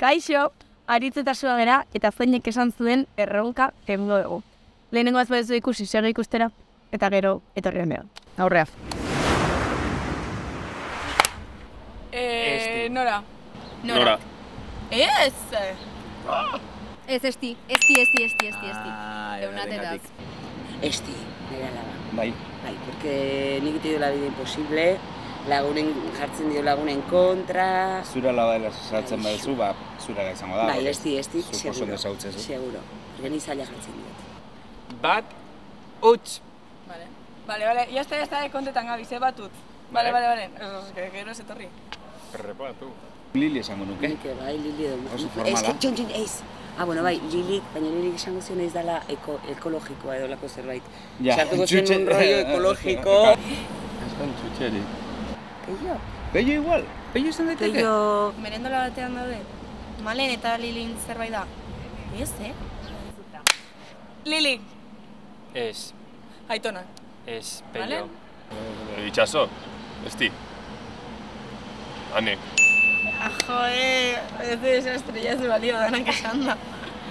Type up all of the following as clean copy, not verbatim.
Kaixo, aritzetasua gera eta zeinek esan zuen erronka egingo dugu. Lehenengo ez badezu ikusi segi ikustera eta gero etorri behar. Aurrea. Nora. Nora. Ez! Ez, esti. Eunatetaz. Esti, nire alaba. Bai. Bai, porque nik ite la vida imposible, lagunen jartzen dio lagunen kontra... Zura alaba dela saltzen baduzu, zura izango da. Bai, esti, seguro. Seguro. Porque ni zaila jartzen diot. Bat, utz. Vale, ya está, kontetan gabiz, bat utz. Vale. Gero ez etorri. Errepatu. Lili esango nuke. Nik bai, Lili edo. Oso formala. Ez. Bueno, bai, Lilik, baina Lilik esango zion ez dela ekologikoa edo lako zerbait. Ja, sartuko zen un rollo ekologiko. Eskan txutxeri. Peio? Peio igual? Peio izan daiteke? Peio... Merendola batean daude. Malen eta Lilin zerbait da. Ez, Lili. Ez. Aitona. Ez, Peio. Itxaso. Esti. Ane. Ez desastre, ya se balio danak esan da.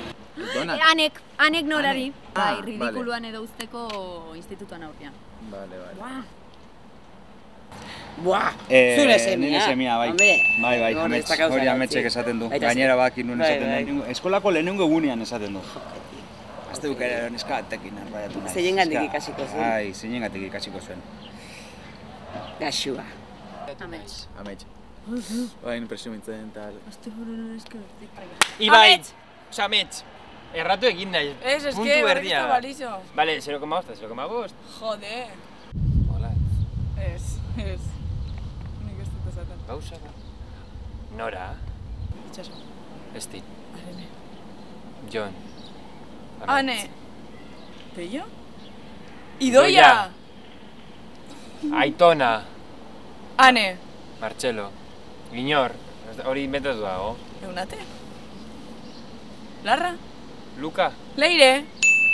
Anek norari. Bai, ridikuluan edo usteko institutuan aurrean. Vale. Buah! Zure semia. Nire semia, bai. Bai, hori ametxek esaten du. Gainera baki nuen esaten du. Eskolako lehenengo egunean esaten du. Azte duk ere neskatekin arbaiatu nahi. Zeinengatik ikasiko zuen. Ai, zeinengatik ikasiko zuen. Gaxua. Amets. Bai, impresio mintzen tal. Ibai! Osa, amets. Erratu egin nahi. Ez, puntu que berdia. balizo. Vale, 0,8 eta 0,5. Jode. Hola. Ez. Nik ez dut esaten. Gauza da. Nora. Itxaso. Esti. Arene. Jon. Ane. Peio? Idoia! Aitona. Ane. Martxelo. Inor. Hori inventatu dago. Eunate? Larra? Luka. Leire?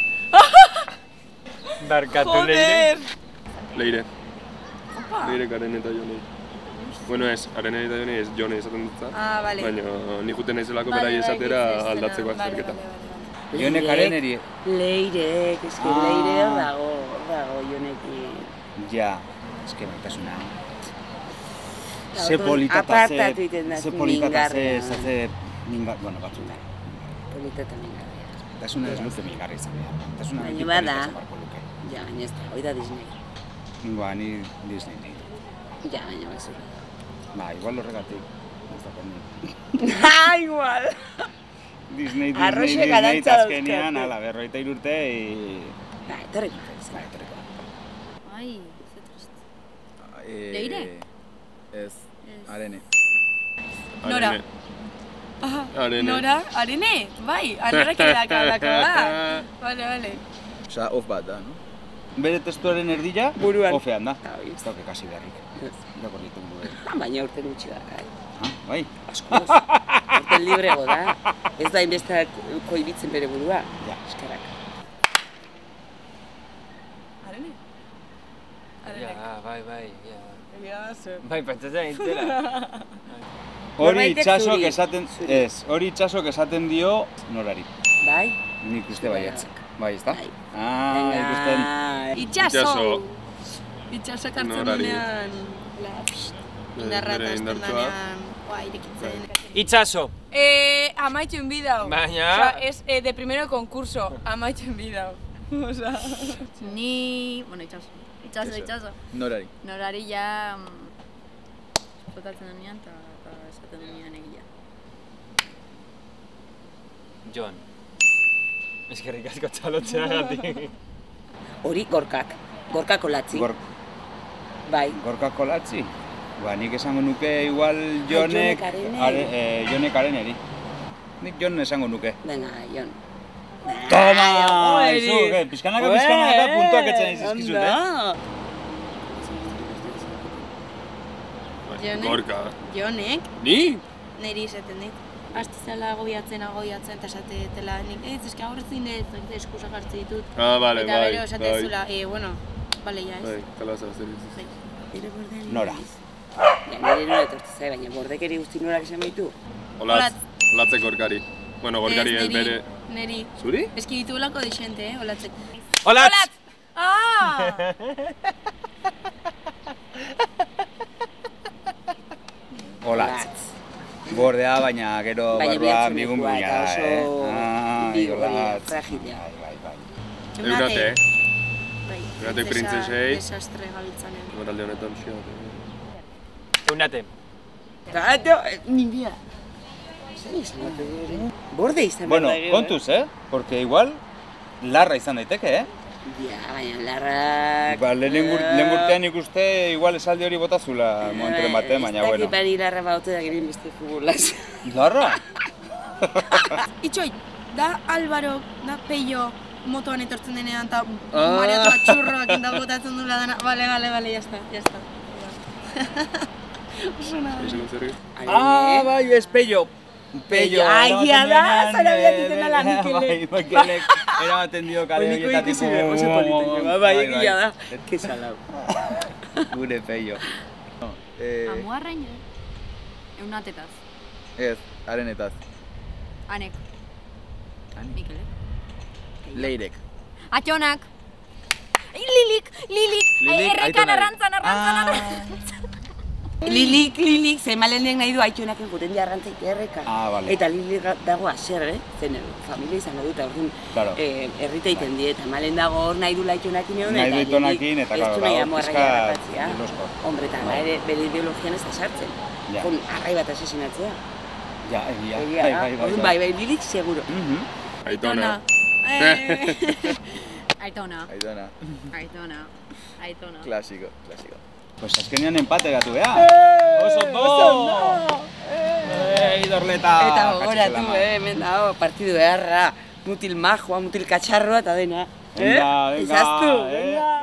Barkatu Leire. Leire. Opa! Leire Arene eta Joni. Bueno ez, Arene eta Joni ez Joni esaten dutza. Bale. Baina nik juten naizelako berai esatera aldatzeko azterketa. Jonek Areneri. Leirek, eske Leire hor dago Jonekin. Ja, eske maitasuna. Ze politata ze mingar, bueno, batzuna. Politata mingarria. Tasuna ez luze mingarri izan behar. Tasuna baina bada. Ja, baina ez da, hoi da Disney. Ba, ni Disney nahi. Ja, baina basura. Ba, igual horregatik. Ez da kondi. Igual! Disney, azkenean, ala, 43 urte, Ba, etorriko. Ai, ze triste. Leire? Ez, Arene. Nora. Arene. Nora? Arene? Bai, anorrak edakadako da. Vale. Osa, off bat da, no? Bere testuaren erdila, buruan. Offean da. Ez dauke kasi beharrik. Irakorritu gure. Baina urte gutxi da, Bai? Askoz. Urte librego da. Ez da inbeste koibitzen bere burua. Ja. Eskarak. Arene? Ja, bai. Egia da zer. Bai, pentsatzen nintzela. Hori itxasok esaten dio Norari. Bai? Nik uste baietz. Bai, ez da? Venga. Ikusten. Itxaso! Itxaso kartzen dunean. Indarra eta azten danean. Irekitzen. Itxaso. Amaitxen bidau. Baina... Osa, ez de primero concurso. Amaitxen bidau. Osa... Ni... Bueno, itxaso. Norari ja... Zotatzen denean eta esaten denean egia. Jon. Eskerrik asko txalotzeagatik. Hori gorkak. Gorka kolatzi. Bai. Gorka kolatzi? Ba, nik esango nuke igual Jonek Areneri. Nik Jon esango nuke. Venga, Jon. Toma! Pizkanaka puntuak etzen izizkizut, Gorka. Jonek? Ni? Neri esaten dit. Azte zela agobiatzen eta esatetela. Ez, eski aurretzin ez, eskusak hartzen ditut. Bale, eta bero esaten zula, bueno, bale, ja ez. Bai, kalabaz zer Nire bordeen Nora. Nire nora etortu zai, baina bordekeri guzti norak esan behitu. Olatz. Olatzek gorkari. Bueno, gorkari ez bere... Neri. Zuri? Eski ditugulako desente, olatzek. Olatz! Ah! Olatz. Bordea, baina gero barruan bigun buina da, Olatz. Fragilea. Eurate, Eurate printzesei. Desastre gabiltzanean. Goralde honetan xio. Eunate. Gato, nibia. Borde izan Bueno, kontuz, Porque igual, larra izan daiteke, Ja, baina larrak... Ba, lehen urtean ikuste igual esaldi hori botazula momenturen batean, baina bueno. Ez dakit bari larra baute da giren beste futbolaz. Larra? Itxoi, da Álvaro, da Peio, motoan etortzen denean eta mareatu atxurroak eta botatzen duela dana. Vale, jazta. Oso nada. Ah, bai, ez Peio. Peio, Aia da, zara bian ditena la Mikelek. Bai, Mikelek, eramaten dio kare horietatik. Oso politeko, bai, egia da. Que salau. Gure Peio. Amuarrain, eunatetaz. Ez, arenetaz. Anek. Mikelek. Leirek. Atxonak. Lilik, errekan arrantzan. Lilik, zemalenen nahi du aitxonak eguten jarrantzaik erreka. Ah, bale. Eta Lilik dago aser, zen familia izango dut, orduan errita iten die, eta malen dago hor nahi du aitxonakin egon, Nahi du aitonakin, eta ez du nahi amuarra pizka jarrapatzea. ilosko. Hombre, eta bere ideologian ez da sartzen. Ja. Jon, arrai bat asesinatzea. Ja, egia. Orduan bai, Lilik seguro. Aitona. Aitona. Klasiko. Pues azkenean empate gatu, Oso ondo! Idorleta! Eta gogoratu, hemen dago, partidu beharra. Mutil majoa, mutil katxarroa eta dena. Venga, Ezaztu, venga!